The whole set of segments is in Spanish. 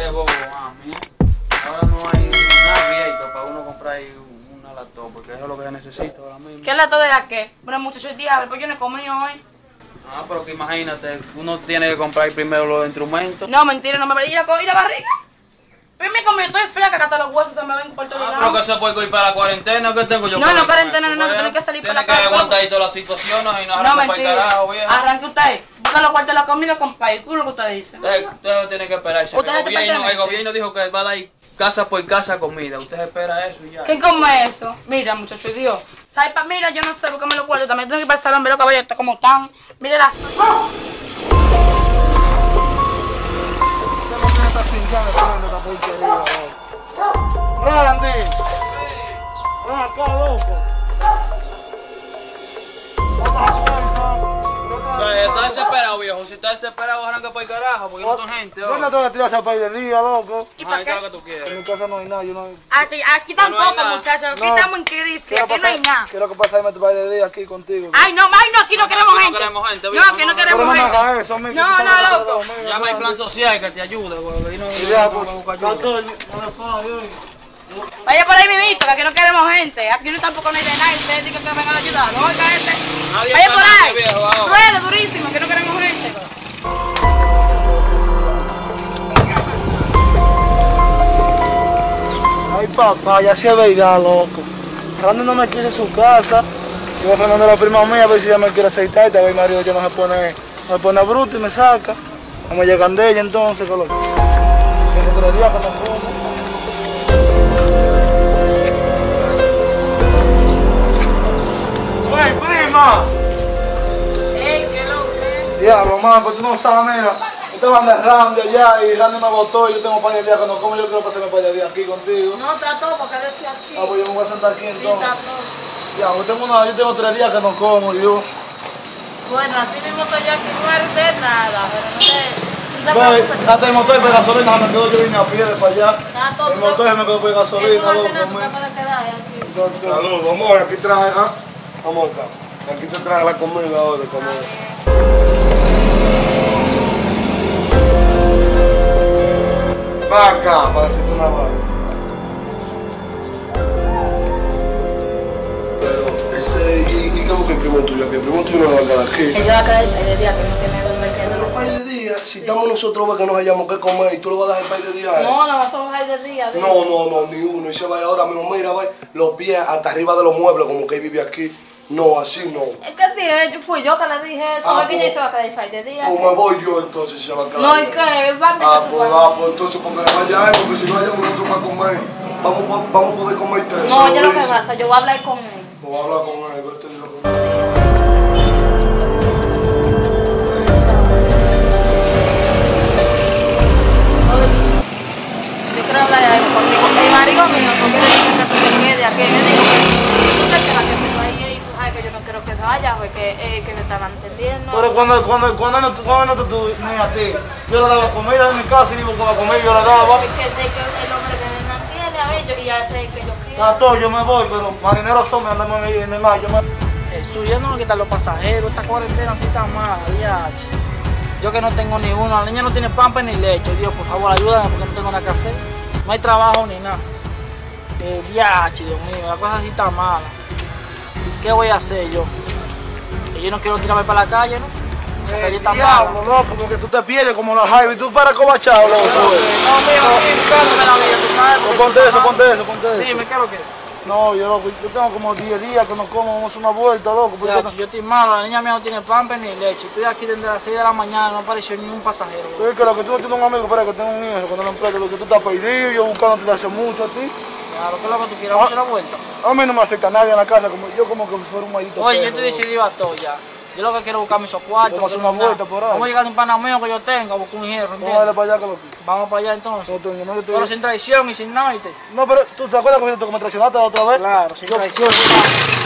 Qué bobo, mami. Ahora no hay nada abierto para uno comprar ahí una laptop, porque eso es lo que necesito ahora mismo. ¿Qué laptop de la qué? Bueno, muchacho, el diablo, pues yo no he comido hoy. Ah, pero que imagínate, uno tiene que comprar primero los instrumentos. No, mentira, no me... ¿Y la barriga? Pues me comí, estoy flaca, que hasta los huesos se me ven por todos lados. Pero que se puede ir para la cuarentena, ¿qué tengo yo? No, cuarentena, no, tienes que salir para la calle. Tienes que calle. aguantar ahí todas las situaciones y no No, arranca para el mentira. carajo, viejo. Arranque usted. Busca los cuartos de la comida, compadre. ¿Qué es lo que usted dice? Usted tiene que esperar. El gobierno dijo que va a dar casa por casa comida. Usted espera eso y ya. ¿Quién come eso? Mira, muchacho, Dios. Mira, yo no sé, búscame los cuartos. También tengo que ir para el salón, ver los caballos como están. Mire las... Randy, ven acá, loco. Está desesperado, viejo. Si está desesperado, arranca para el carajo, porque no son gente. ¿Dónde te vas a tirar esa país del día, loco? ¿Y para ¿Qué es lo qué? que tú quieres? En mi casa no hay nada, yo no... Aquí tampoco, no hay nada. muchachos. Aquí No. estamos en crisis. Aquí no hay nada. Quiero que pase a irme tu país de día aquí contigo. Ay, no, aquí no queremos aquí no gente. queremos gente, No, viejo, aquí no no, Pero queremos no me gente. hagas eso, amigo. No, loco. Llama al plan social que te ayude, güey. Ya, No pues, va a buscar ayuda. doctor, no le pague. Vaya por ahí, mi visto, que aquí no queremos gente. Aquí no tampoco no hay de nadie. Ustedes dicen que vengan a ayudar. No, oiga, gente. Nadie Vaya está por nadie, ahí. viejo, ahora. Rueda durísimo, que no queremos gente. Ay, papá, ya sí es verdad, loco. Randy no me quiere en su casa. Yo voy a Fernando a la prima mía a ver si ella me quiere aceitar. Y te mi marido ya no se pone bruto y me saca. No me llegan de ella entonces, que loco. Que 3 días que no como. ¡Ey, prima! Ey, qué loco. Diablo, man, pues tú no sabes, mira. Estaban de Randy allá y Randy me botó y yo tengo un par de días que no como. Yo quiero pasarme un par de días aquí contigo. No, trató, porque decía aquí. Ah, pues yo me voy a sentar aquí Sí, entonces. trató. Ya, yo tengo 3 días que no como, yo. Bueno, así mismo estoy aquí, no es de nada, pero no te... Ve, hasta el motor de gasolina me quedo, yo vine a pie de para allá. Está todo, El motor me quedó por gasolina, eso loco. al final tú te puedes quedar aquí. Salud, vamos a ver, aquí traje, vamos acá. Aquí te traje la comida ahora, Va acá, para decirte una vaina. Pero ¿y qué busca el primo tuyo? Que el primo tuyo no va a quedar aquí. Él va a caer el día que no tiene dónde quedar. Pero pay de día, si estamos nosotros que nos hayamos que comer y tú lo vas a dejar pay de día. No, no vas a bajar de día. No, ni uno. Y se vaya ahora mismo, mira, va los pies hasta arriba de los muebles, como que él vive aquí. No, así no. Es que tío, fui yo que le dije eso, Ah, que pues, ella se va a quedar de día. Pues me voy yo entonces, si se va a quedar. No, ¿y qué? Va a Pues entonces porque no vaya él, porque si no hayamos nosotros para comer, vamos a poder comer 3. No, ya lo que pasa, yo voy a hablar con él. Voy a hablar con él, vete y lo Yo quiero hablar ahí conmigo. El marido mío, porque le dice que tú te quedes aquí. Me dijo que tú te quedas que me vaya y tú sabes que yo no quiero que se vaya, porque que me estaban entendiendo. Pero cuando no te tuve ni a ti, yo le daba comida en mi casa y iba con la comida y yo le daba. Porque sé que el hombre que me mantiene a ellos y ya sé que yo quiero. Está todo, yo me voy, pero marineros son, me andamos en el mar, yo me... Jesús, ya no me quitan los pasajeros, esta cuarentena así está mala, diache. Yo que no tengo ni uno, la niña no tiene pampa ni leche, Dios, por favor, ayúdame porque no tengo nada que hacer. No hay trabajo ni nada. Diache, Dios mío, la cosa así está mala. ¿Qué voy a hacer yo? Que yo no quiero tirarme para la calle, ¿no? La calle está mala. Diablo, loco, porque tú te pierdes como la Javi, tú para cobachado, loco. No, mijo, buscándome la vida, tú sabes. No, ponte eso. Dime, ¿qué es lo que es? No, yo tengo como 10 días que no como, vamos a hacer una vuelta, loco. porque Ya, yo estoy malo, la niña mía no tiene pampa ni leche. Estoy aquí desde las 6 de la mañana, no apareció ni un pasajero. Tú ves que lo que tú no tienes un amigo, para que tengo un hijo, cuando lo empleo, lo que tú estás perdido, yo buscándote desde hace mucho a ti. Claro, ¿qué es lo que tú quieres? ¿Vamos a hacer la vuelta? A mí no me acepta nadie en la casa, yo como que fuera un maldito Oye, yo perro, estoy decidido a todo ya. Yo lo que quiero es buscar mis cuartos. Vamos a hacer una vuelta por ahí. Vamos a llegar a un panameo que yo tenga, buscar un hierro, loco. Vamos a darle ¿entiendes? para allá que lo Vamos para allá entonces. que Pero sin traición y sin nada, ¿viste? No, pero ¿tú te acuerdas que me traicionaste la otra vez? Claro, sin Yo- traición, sin nada.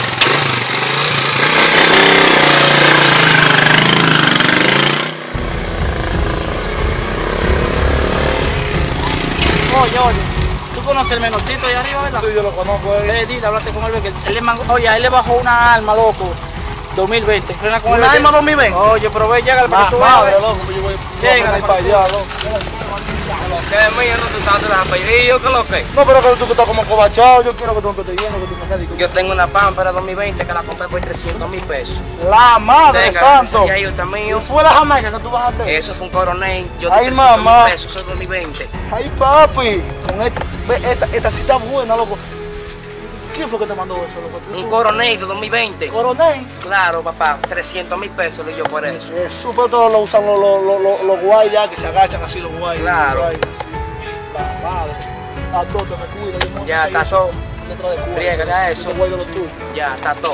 Oye, tú conoces el menorcito ahí arriba, ¿verdad? Sí, yo lo conozco ahí. Dile, hablaste con él, que él le mandó, oye, a él le bajó una arma, loco, 2020, frena con el ¿Una Aima 2020? Oye, pero ve, llega para que tú Madre, veas. loco, pues yo voy Llega, a para allá, loco. ¿Qué es mío? ¿No te estás de la pedido? ¿Qué es lo que? No, pero que tú que estás como cobachado, yo quiero que tú estés lleno, que tú me digas. Yo tengo una Pampers 2020 que la compré por 300.000 pesos. La madre Tenga, santo. ese viejito mío. ¿Fue la Jamaica que tú bajaste? Eso fue un coronel. Yo Ay, di 300.000 mamá. pesos, eso es 2020. Ay, papi, con esta cita buena, loco. ¿Quién fue que te mandó eso, loco? Un coronel de 2020. Coronel. Claro, papá, 300.000 pesos le dio por eso. Súper todo lo usan los guay ya, que se agachan así los guay. Claro. Los guay, así. La madre. Está todo, me cuida. Yo no Ya, sé está eso todo. Detrás de Cuba. Friégale a eso. Los guay de los tuyos. Ya, está todo.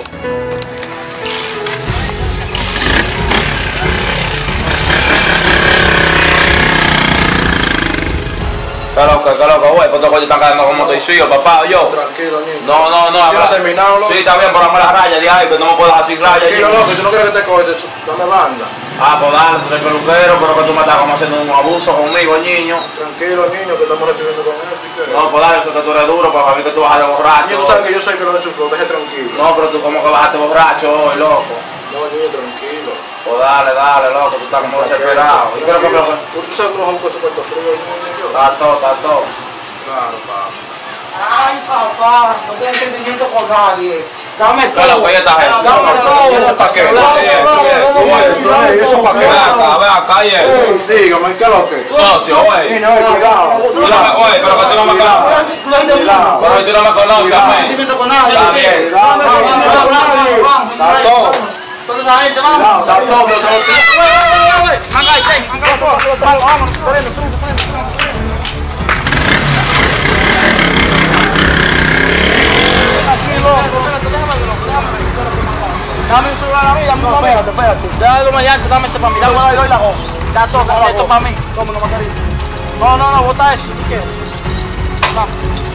¿Qué loco, güey? Pues estos coches están cayendo como motorcillo, papá, yo. Tranquilo, niño. No. Yo no he terminado, loco. Sí, también, pero dame la raya de ahí, que no me puedo dejar sin raya. Tranquilo, loco, yo no quiero que te coges, dame banda. Ah, pues dale, tú eres peluquero, pero que tú me estás como haciendo un abuso conmigo, niño. Tranquilo, niño, que estamos recibiendo con esto y qué. No, pues dale, eso que tú eres duro, para mí que tú bajas de borracho. Niño, tú sabes que yo soy que no le sufro, deje tranquilo. No, pero tú como que bajaste borracho hoy, loco. No, niño, tranquilo. Pues dale, loco, tú estás como desesperado. Yo creo que me lo... Tú sabes que los autos se puerto frío, niño. Está todo. Claro, papá. Ay, papá, no tengo entendimiento con nadie. Dame ¿Qué loco, ya está gente? Dame todo. ¿Y eso para qué? ¿Eso para qué? Ven acá, Dígame, ¿qué es lo que? socio, güey. Cuidado. Oye, pero que tú no me conoces. Pero tú no me conoces, amén. Entendimiento con nadie. Está bien. Está todo. Toda esa gente, vamos. Está todo, pero Manga ahí, dame un celular a mí, dame un papel. Espérate. Dale mediante, dame ese para mí. Dame Doy la goma. Da todo, esto para mí. ¿Cómo no mataría? No, bota eso, si tú quieres. Vamos.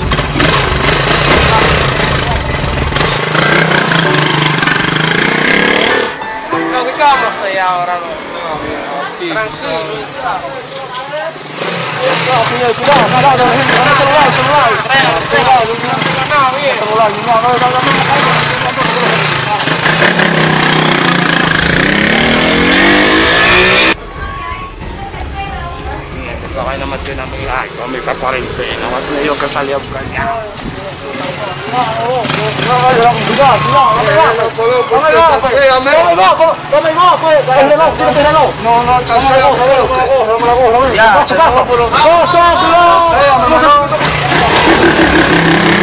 Lo que vamos a hacer ahora, loco. Tranquilo. Esta vaina me tiene a mí, ay, con mi cuarentena. Voy a tener yo que salir a buscar ya. Ya,